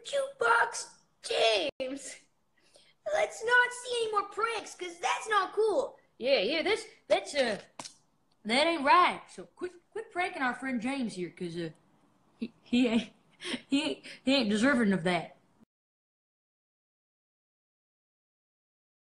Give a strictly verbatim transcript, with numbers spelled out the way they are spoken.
Jukebox James. Let's not see any more pranks, cause that's not cool. Yeah, yeah, that's that's uh that ain't right. So quit quit pranking our friend James here, cause uh he he ain't he ain't, he ain't deserving of that.